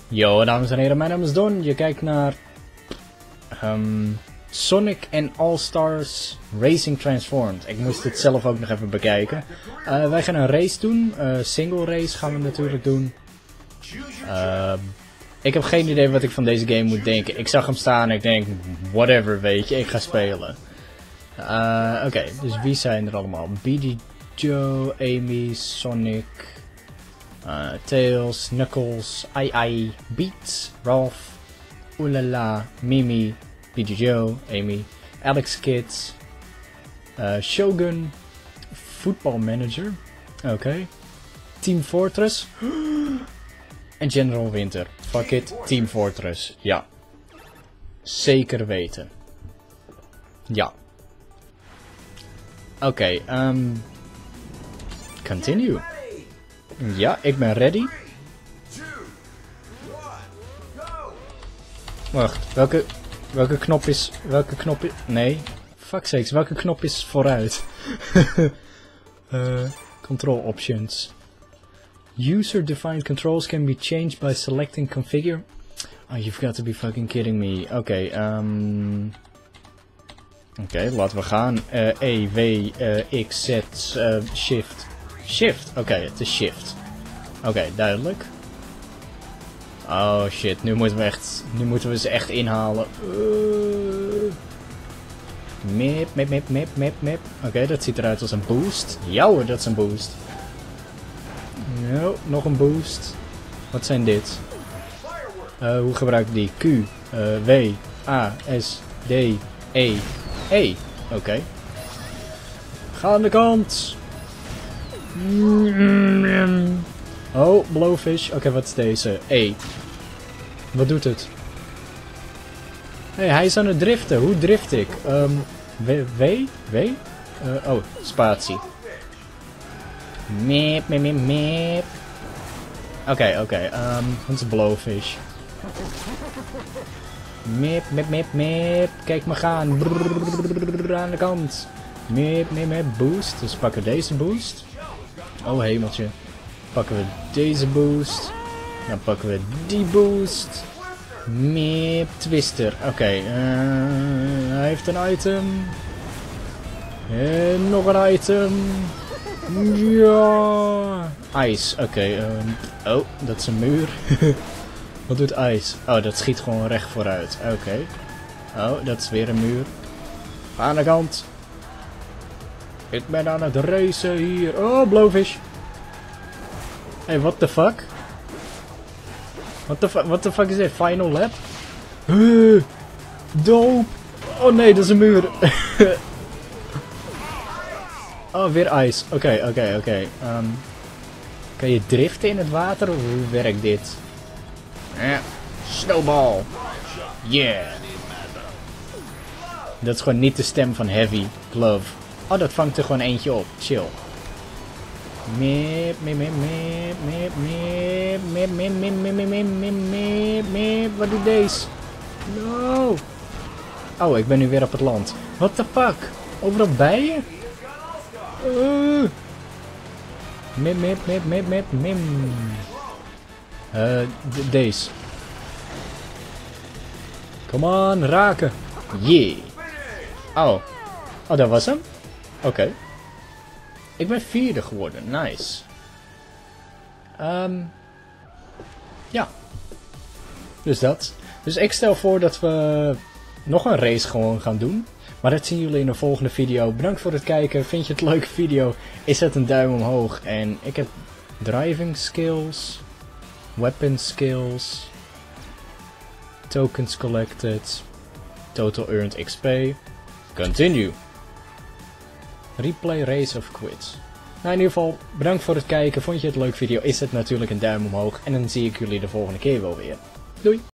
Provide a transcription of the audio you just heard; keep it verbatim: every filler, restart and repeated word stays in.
Yo, dames en heren, mijn naam is Don. Je kijkt naar um, Sonic en All-Stars Racing Transformed. Ik moest het zelf ook nog even bekijken. Uh, wij gaan een race doen. Uh, single race gaan we natuurlijk doen. Uh, ik heb geen idee wat ik van deze game moet denken. Ik zag hem staan en ik denk, whatever, weet je, ik ga spelen. Uh, Oké, okay, dus wie zijn er allemaal? B D Joe, Amy, Sonic, uh, Tails, Knuckles, Ai Ai, Beats, Ralph, Oolala, Mimi, B D Joe, Amy, Alex Kidd, uh, Shogun, Football Manager, oké, okay. Team Fortress en General Winter. Fuck it, Team Fortress, ja. Zeker weten. Ja. Oké, okay, um... continue. Ja, ik ben ready. Wacht, welke, welke knop is, welke knop is, nee, fuck sakes, welke knop is vooruit? uh, control options. User-defined controls can be changed by selecting configure. Oh, you've got to be fucking kidding me. Oké, okay, um... Oké, okay, laten we gaan. Uh, E, W, uh, X, Z, uh, Shift. Shift? Oké, okay, het is Shift. Oké, okay, duidelijk. Oh shit, nu moeten we echt, nu moeten we ze echt inhalen. Uh. Mip, mip, mip, mip, mip, mip. Oké, okay, dat ziet eruit als een boost. Ja hoor, dat is een boost. No, nog een boost. Wat zijn dit? Uh, hoe gebruik ik die? Q, uh, W, A, S, D, E, E. Oké. Okay. Ga aan de kant. Oh, blowfish. Oké, okay, wat is deze? E. Wat doet het? Hey, hij is aan het driften. Hoe drift ik? Um, w? W? W? Uh, oh, spatie. Mip, mip, mip, mip. Oké, okay, oké. Okay. Um, wat is blowfish? Mip, mip, mip, mip. Kijk me gaan. Brrr, aan de kant. Mip, mip, mip. Boost. Dus pakken we deze boost. Oh hemeltje. Pakken we deze boost. Dan pakken we die boost. Mip, twister. Oké. Okay, uh, hij heeft een item. En nog een item. Ja. Ice. Oké. Okay, um, oh, dat is een muur. Wat doet ice? Oh, dat schiet gewoon recht vooruit. Oké. Okay. Oh, dat is weer een muur. Aan de kant. Ik ben aan het racen hier. Oh, blowfish. Hey, what the fuck? What the, what the fuck is dit? Final lap? Uh, dope. Oh nee, dat is een muur. Oh, weer ijs. Oké, okay, oké, okay, oké. Okay. Um, kan je driften in het water? Of hoe werkt dit? Eh, snowball. Yeah. Dat is gewoon niet de stem van Heavy Glove. Oh, dat vangt er gewoon eentje op. Chill. Mip, mip, mip, mip, mip, mip, mip, mip, mip, mip, mip, mip, mip, mip. Wat doet deze? No. Oh, ik ben nu weer op het land. What the fuck? Overal bijen? Uh. Mip, mip, mip, mip, mip, mip. Uh, deze. Come on, raken. Yeah. Oh. Oh, dat was hem? Oké. Okay. Ik ben vierde geworden. Nice. Um, ja. Dus dat. Dus ik stel voor dat we nog een race gewoon gaan doen. Maar dat zien jullie in de volgende video. Bedankt voor het kijken. Vind je het een leuke video? Is zet een duim omhoog. En ik heb driving skills. Weapon skills. Tokens collected. Total earned X P. Continue. Replay race of quit. Nou, in ieder geval, bedankt voor het kijken. Vond je het een leuke video? Is het natuurlijk een duim omhoog. En dan zie ik jullie de volgende keer wel weer. Doei!